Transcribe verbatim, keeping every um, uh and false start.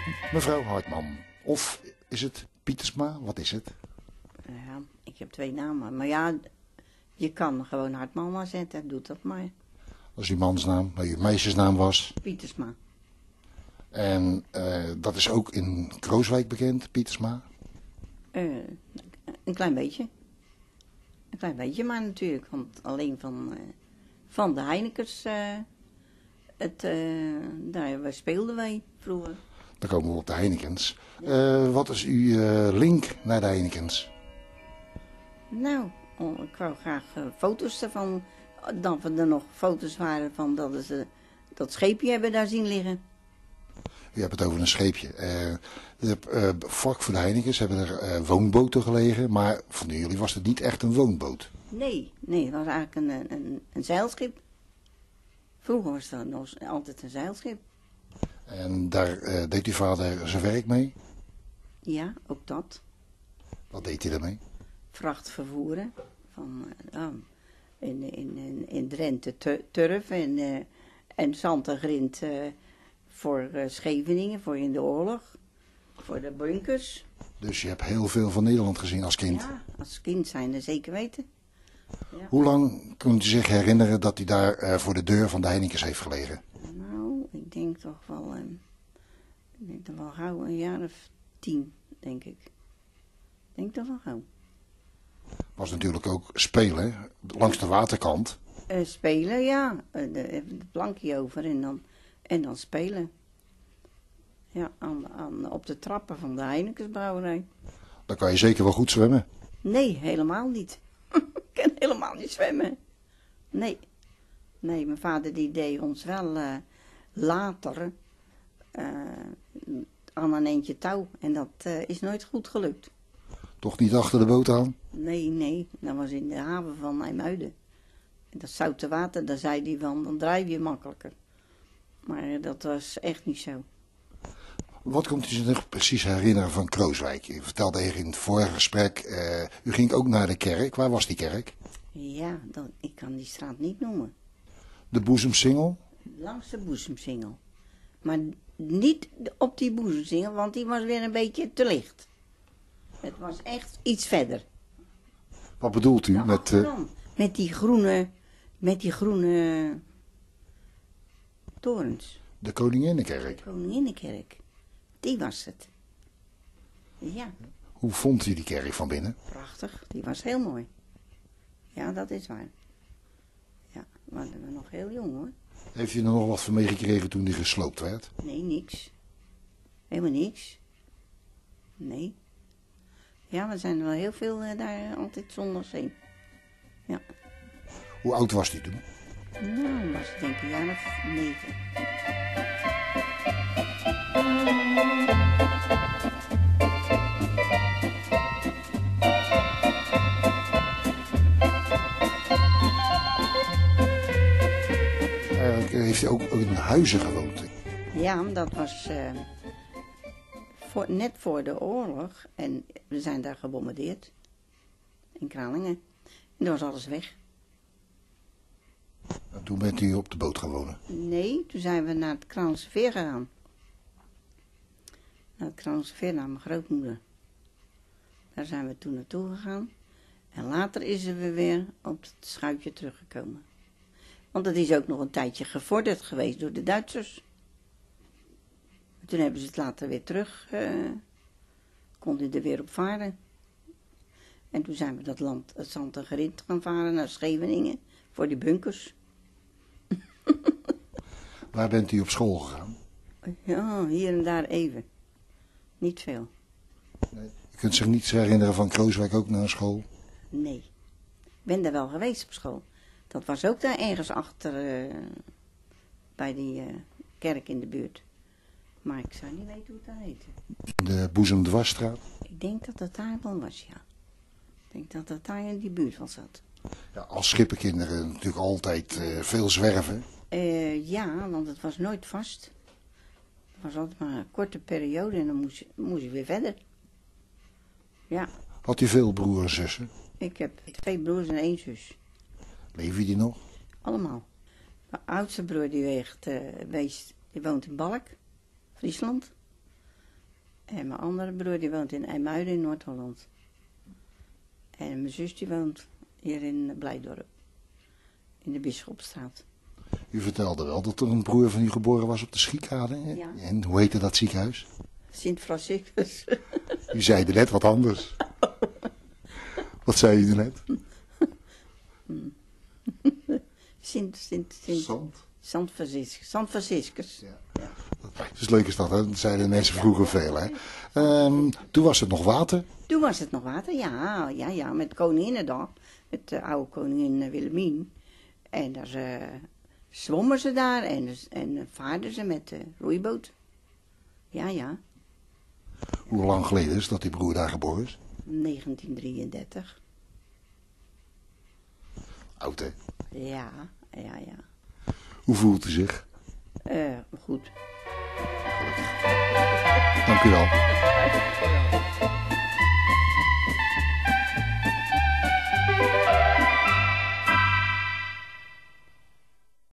Mevrouw Hartman, of is het Pietersma? Wat is het? Ja, ik heb twee namen. Maar ja, je kan gewoon Hartman zetten. Doe dat maar. Als uw mansnaam, maar uw meisjesnaam was. Pietersma. En uh, dat is ook in Krooswijk bekend, Pietersma? Uh, een klein beetje. Een klein beetje maar natuurlijk. Want alleen van, uh, van de Heinekens, uh, het, uh, daar speelden wij vroeger. Dan komen we op de Heinekens. Uh, wat is uw uh, link naar de Heinekens? Nou, oh, ik wou graag uh, foto's ervan. Dat we er nog foto's waren van dat ze dat scheepje hebben daar zien liggen. U hebt het over een scheepje. Uh, de, uh, vlak voor de Heinekens hebben er uh, woonboten gelegen, maar van jullie was het niet echt een woonboot. Nee, nee, het was eigenlijk een, een, een zeilschip. Vroeger was dat nog altijd een zeilschip. En daar uh, deed uw vader zijn werk mee? Ja, ook dat. Wat deed hij daarmee? Vracht vervoeren. Van, uh, in, in, in, in Drenthe tu, turf en, uh, en zand en grind uh, voor uh, Scheveningen, voor in de oorlog. Voor de bunkers. Dus je hebt heel veel van Nederland gezien als kind? Ja, als kind zijn er zeker weten. Ja. Hoe lang kunt u zich herinneren dat u daar uh, voor de deur van de Heinekens heeft gelegen? Nou, ik denk toch wel, uh, ik denk toch wel gauw een jaar of tien, denk ik. Ik denk toch wel gauw. Was natuurlijk ook spelen, langs de waterkant. Uh, spelen, ja. Uh, de, even het plankje over en dan, en dan spelen. Ja, aan, aan, op de trappen van de Heinekensbrouwerij. Dan kan je zeker wel goed zwemmen. Nee, helemaal niet. Ik kan helemaal niet zwemmen. Nee. Nee, mijn vader die deed ons wel uh, later uh, aan een eentje touw. En dat uh, is nooit goed gelukt. Toch niet achter de boot aan? Nee, nee. Dat was in de haven van IJmuiden. En dat zoute water, daar zei hij van, dan drijf je makkelijker. Maar uh, dat was echt niet zo. Wat komt u zich nog precies herinneren van Krooswijk? U vertelde even in het vorige gesprek, uh, u ging ook naar de kerk. Waar was die kerk? Ja, dat, ik kan die straat niet noemen. De Boezemsingel? Langs de Boezemsingel. Maar niet op die Boezemsingel, want die was weer een beetje te licht. Het was echt iets verder. Wat bedoelt u nou, met... Uh... Met die groene, met die groene torens. De Koninginnenkerk? De Koninginnenkerk. Die was het. Ja. Hoe vond u die kerk van binnen? Prachtig, die was heel mooi. Ja, dat is waar. Ja, we waren nog heel jong hoor. Heeft u er nog wat van meegekregen toen die gesloopt werd? Nee, niks. Helemaal niks. Nee. Ja, we zijn wel heel veel uh, daar altijd zondags heen. Ja. Hoe oud was die toen? Nou, was ik denk ik een jaar of negen. Eigenlijk heeft hij ook in huizen gewoond. Ja, dat was uh, voor, net voor de oorlog. En we zijn daar gebombardeerd. In Kralingen. En toen was alles weg. En toen bent u op de boot gaan wonen? Nee, toen zijn we naar het Kralingse Veer gegaan. Naar het Kralingse Veer, naar mijn grootmoeder. Daar zijn we toen naartoe gegaan. En later is we weer op het schuitje teruggekomen. Want dat is ook nog een tijdje gevorderd geweest door de Duitsers. En toen hebben ze het later weer terug, uh, kon hij er weer op varen. En toen zijn we dat land, het zand en grind gaan varen naar Scheveningen, voor die bunkers. Waar bent u op school gegaan? Ja, hier en daar even. Niet veel. Nee. U kunt zich niets herinneren van Krooswijk ook naar school? Nee. Ik ben daar wel geweest op school. Dat was ook daar ergens achter, uh, bij die uh, kerk in de buurt. Maar ik zou niet weten hoe het daar heette. De Boezemdwarsstraat? Ik denk dat het daar wel was, ja. Ik denk dat het daar in die buurt wel zat. Ja, als schippenkinderen natuurlijk altijd uh, veel zwerven. Uh, ja, want het was nooit vast. Het was altijd maar een korte periode en dan moest je, moest je weer verder. Ja. Had u veel broers en zussen? Ik heb twee broers en één zus. Leven die nog? Allemaal. Mijn oudste broer die weegt, uh, wees, die woont in Balk, Friesland. En mijn andere broer die woont in IJmuiden in Noord-Holland. En mijn zus die woont hier in Blijdorp. In de Bisschopstraat. U vertelde wel dat er een broer van u geboren was op de Schiekade. Hè? Ja. En hoe heette dat ziekenhuis? Sint Franciscus. U zei er net wat anders. Wat zei u er net? Sint, Sint, Sint. Zand. Sant Franciscus. Sant Franciscus. Ja. Het is leuk is dat, hè? Dat zeiden mensen vroeger veel, hè? Um, toen was het nog water. Toen was het nog water, ja, ja, ja, met Koninginnedag, met de oude koningin Wilhelmine. En daar uh, zwommen ze daar en, en vaarden ze met de roeiboot. Ja, ja. Hoe lang geleden is dat die broer daar geboren is? negentien drieëndertig. Oud, hè? Ja, ja, ja. Hoe voelt u zich? Uh, goed. Dank u wel.